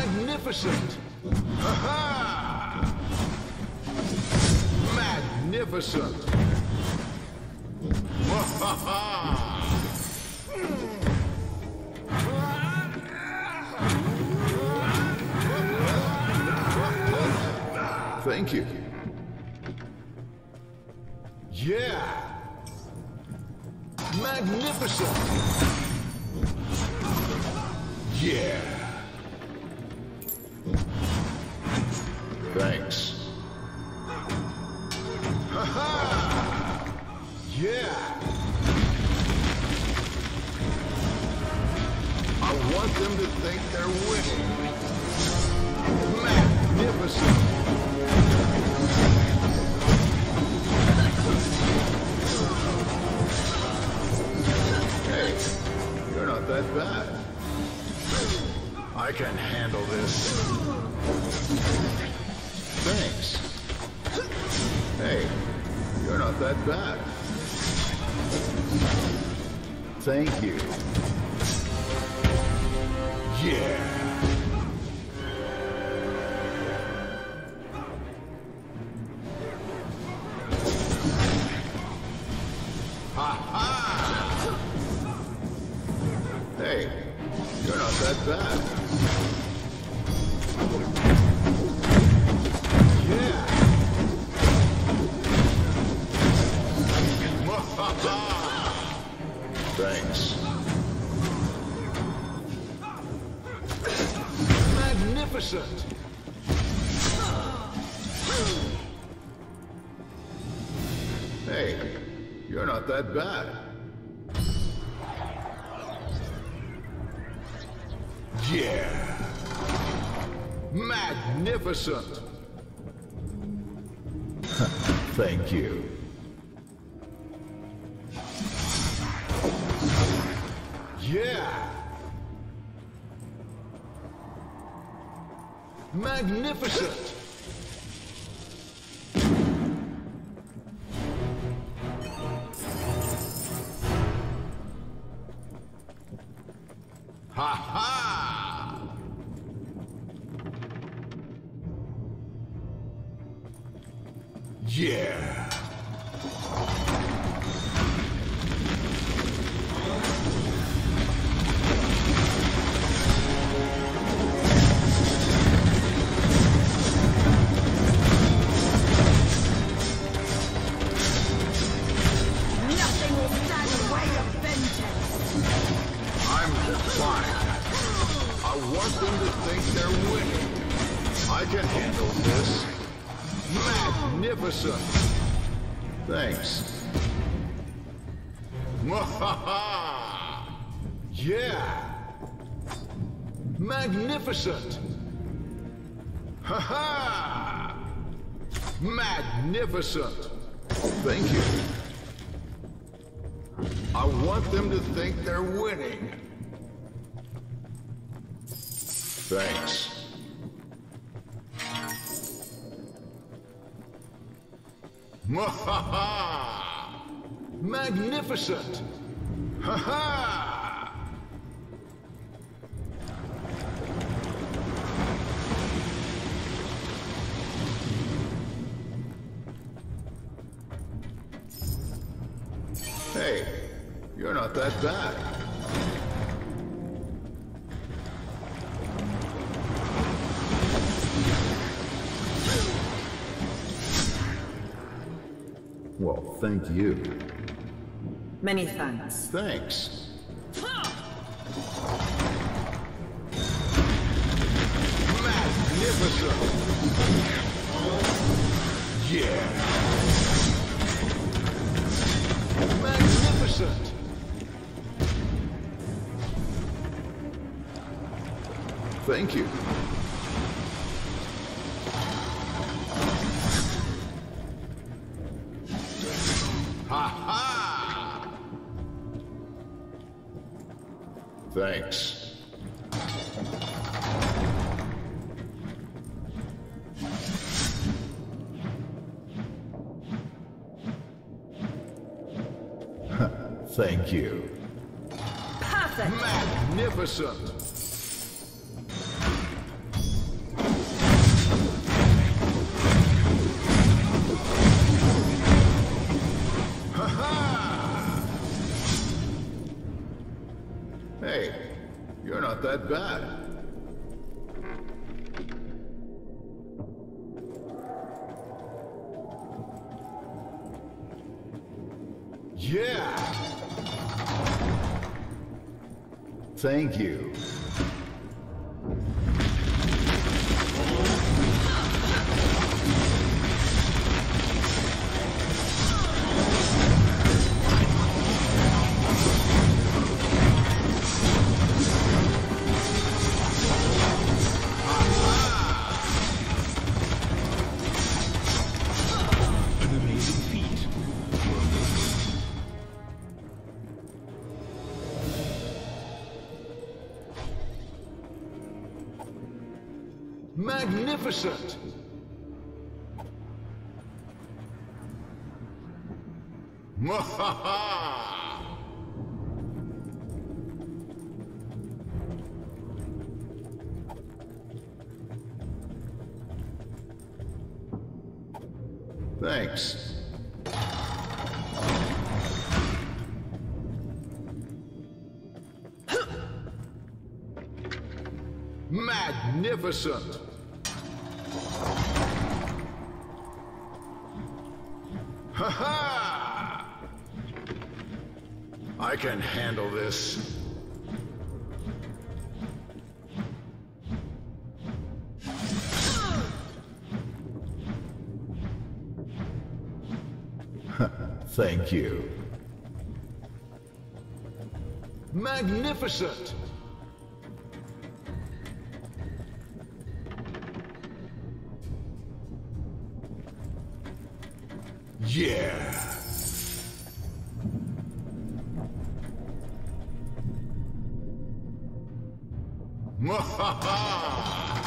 Magnificent! Ha-ha! Magnificent! Ha-ha! Thank you. Yeah! Magnificent! Yeah! Thanks. Ha-ha! Yeah! I want them to think they're winning. Magnificent! Hey, you're not that bad. I can handle this. Thanks. Hey, you're not that bad. Thank you. Yeah. Ha-ha! Hey, you're not that bad. Yeah. Thanks. Magnificent. Hey, you're not that bad. Yeah. Magnificent. Thank you. Yeah. Magnificent. Ha-ha! Yeah! Nothing will stand in the way of vengeance. I'm fine. I want them to think they're winning. I can handle this. Magnificent. Thanks. Mwahaha! Yeah. Magnificent. Ha-ha! Magnificent. Thank you. I want them to think they're winning. Thanks. Mwahaha! Magnificent! Ha-ha! Hey, you're not that bad. Well, thank you. Many thanks. Thanks. Magnificent! Yeah! Magnificent! Thank you. Ha-ha! Thanks. Thank you. Perfect. Magnificent. that bad. Yeah! Thank you. Magnificent! Mwahaha! Thanks. Magnificent! Ha-ha! I can handle this. Thank you. Magnificent! Yeah! Mwahaha!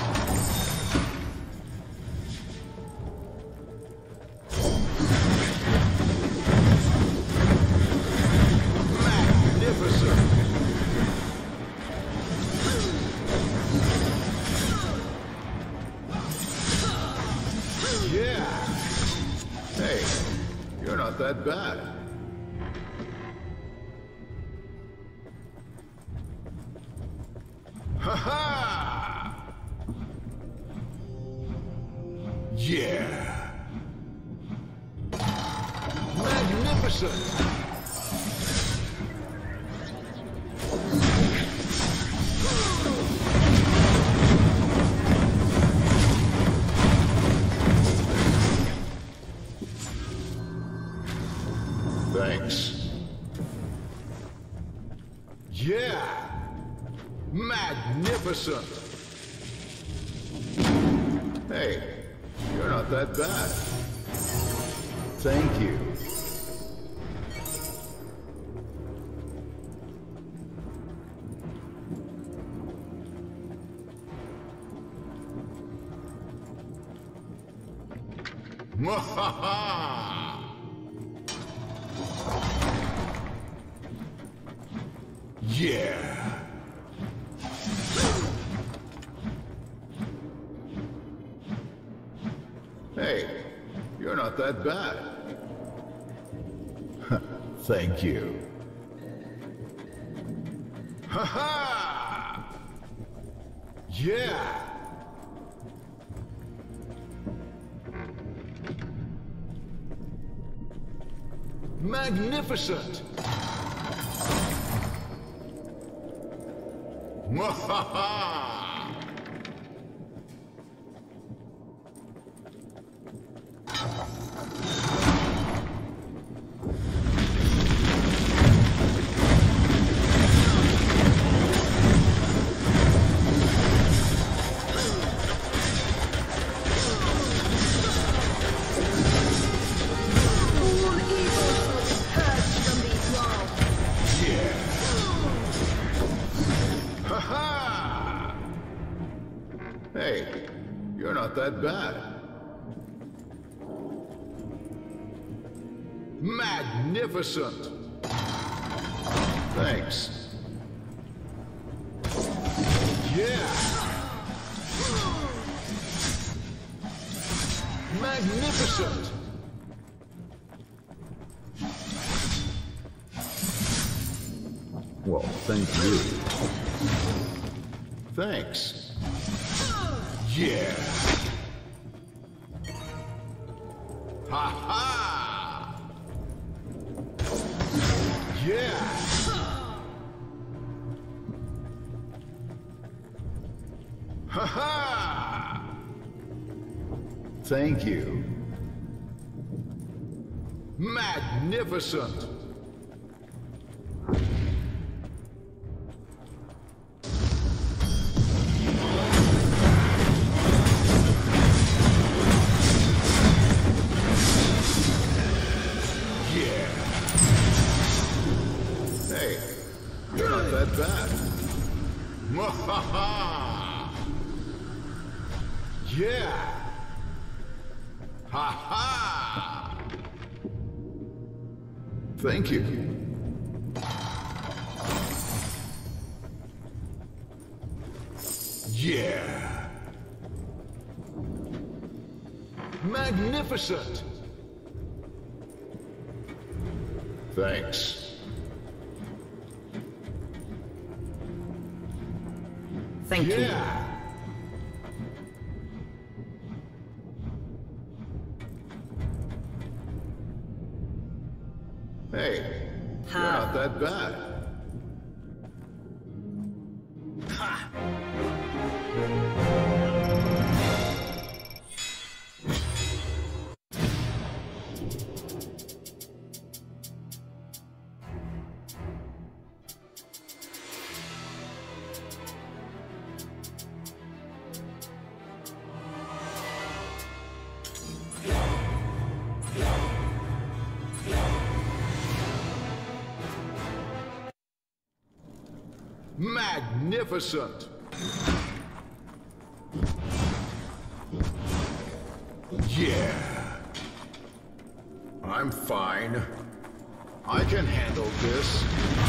Magnificent! Yeah! Hey, you're not that bad. Ha-ha! Yeah! Magnificent! Thanks. Yeah! Magnificent! Hey, you're not that bad. Thank you. Mwahaha! Yeah! Hey, you're not that bad. Thank you. Ha-ha! Yeah! Magnificent! Mwahaha! Hey, you're not that bad. Magnificent! Thanks. Yeah! Magnificent! Well, thank you. Thanks. Yeah. Ha ha! Yeah! Ha ha! Thank you. Magnificent! Mwahaha! Yeah! Ha ha! Thank you. Yeah! Magnificent! Thanks. Thank you. Hey, you're not that bad. Ha! Magnificent! Yeah! I'm fine. I can handle this.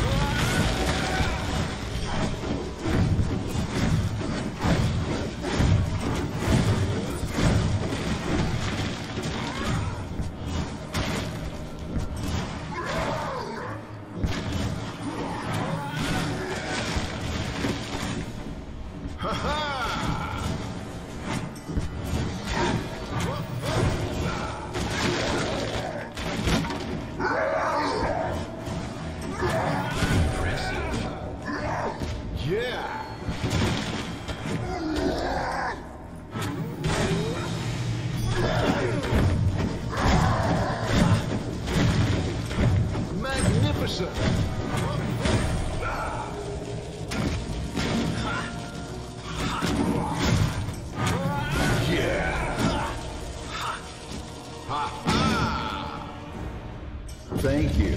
Thank you.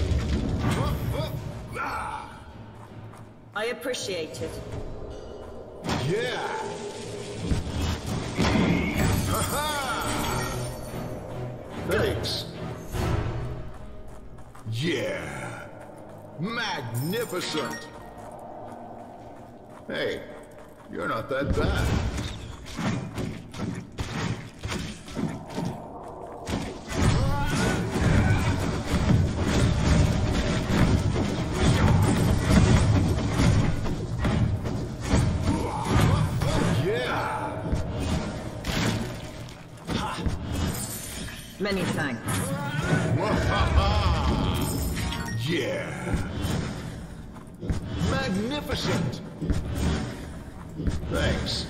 I appreciate it. Yeah. Ha-ha! Thanks. Yeah. Magnificent. Hey, you're not that bad. Many thanks. Yeah. Magnificent. Thanks.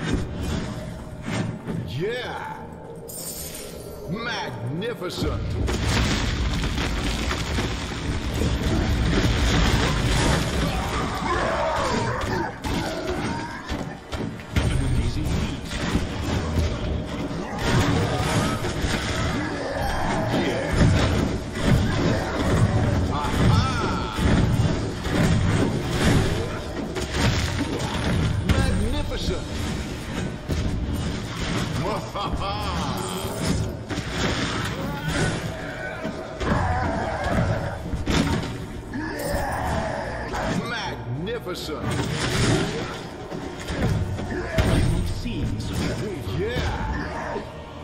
Yeah. Magnificent. Magnificent. Yeah.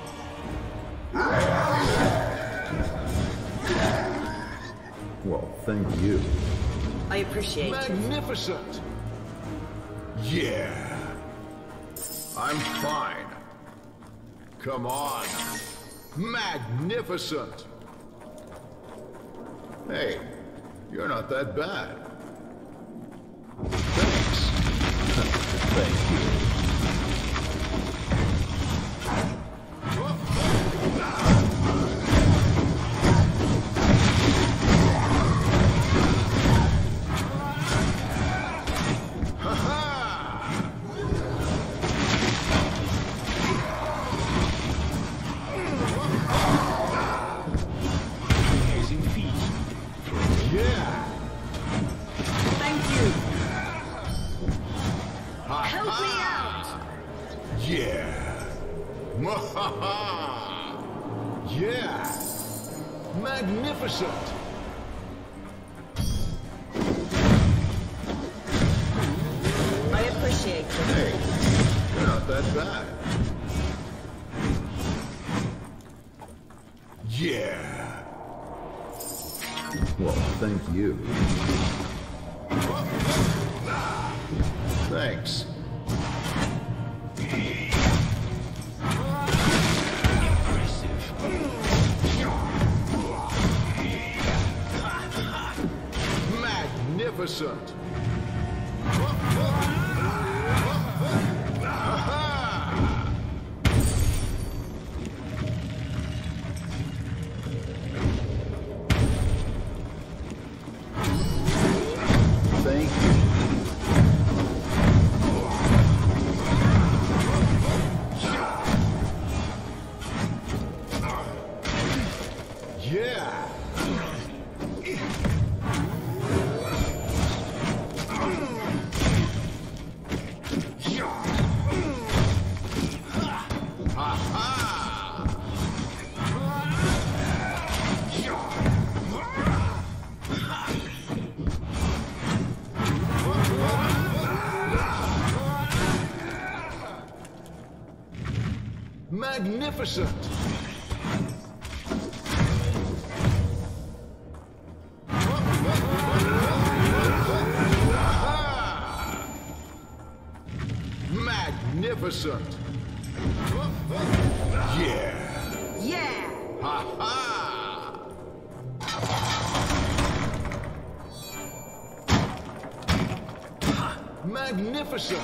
Well, thank you. I appreciate it. Magnificent. Yeah. I'm fine. Come on. Magnificent. Hey, you're not that bad. Thanks. Thank you. Yeah! Magnificent! I appreciate it. Hey, you're not that bad. Yeah! Well, thank you. Thanks. Magnificent! Thank you. Yeah! Magnificent! Magnificent! Yeah! Yeah! Ha ha! Magnificent!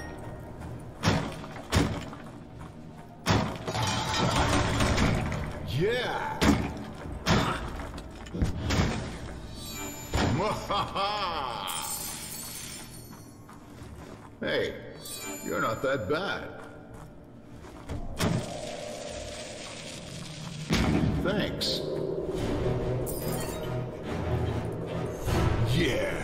Yeah! Mwahaha! Hey, you're not that bad. Thanks. Yeah!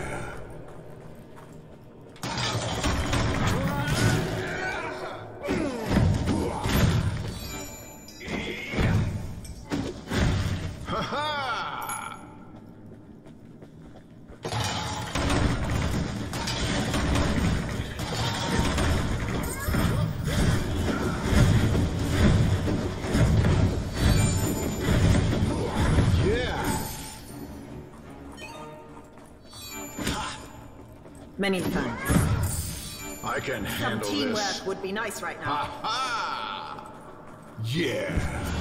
Many thanks. I can Some handle teamwork this. would be nice right now. Ha ha! Yeah!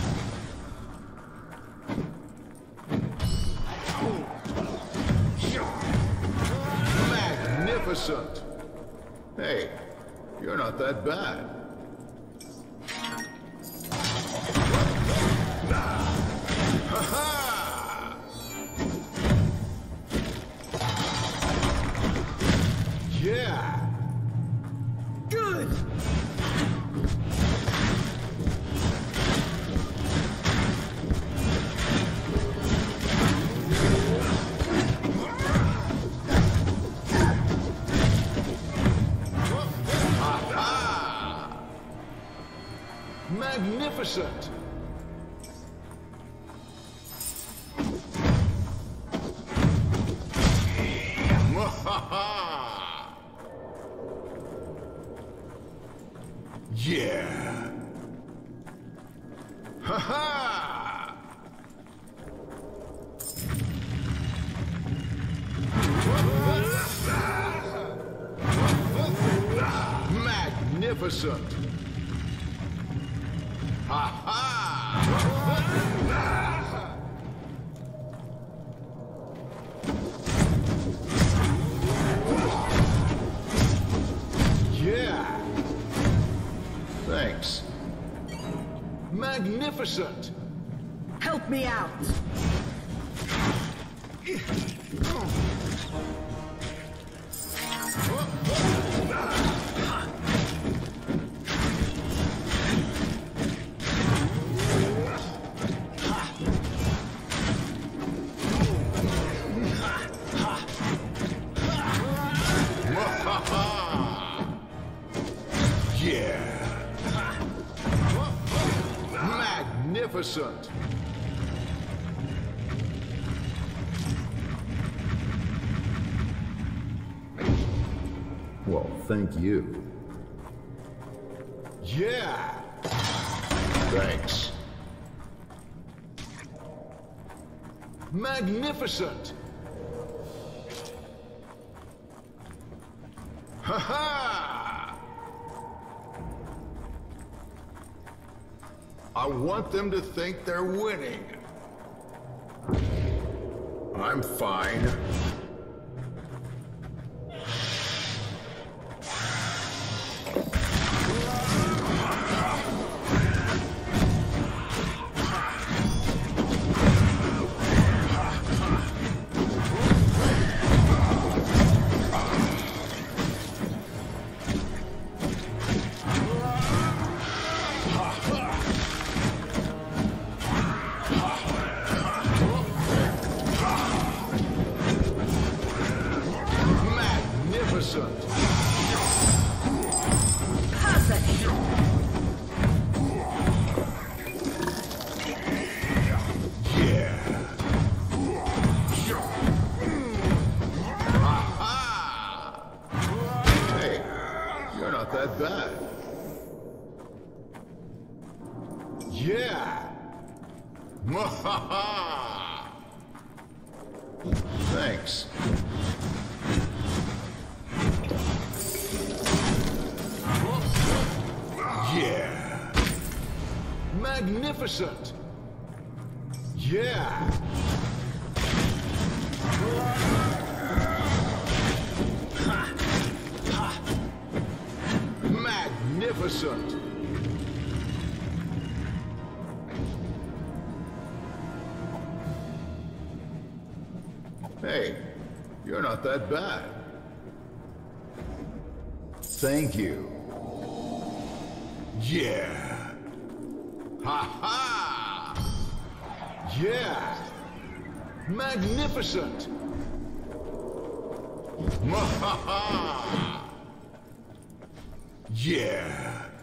Magnificent! Hey, you're not that bad. Ha ha! Yeah! Good! Aha! Magnificent! Mwahaha! Yeah! Ha ha! Magnificent! Ha ha! Yeah! Thanks. Magnificent! Help me out! Magnificent! Well, thank you. Yeah! Thanks. Magnificent! Ha ha! I want them to think they're winning. I'm fine. That bad. Yeah! Mwahaha! Thanks. Yeah! Magnificent! Yeah! Magnificent! Hey, you're not that bad. Thank you. Yeah! Ha-ha! Yeah! Magnificent! Ma-ha-ha! Yeah!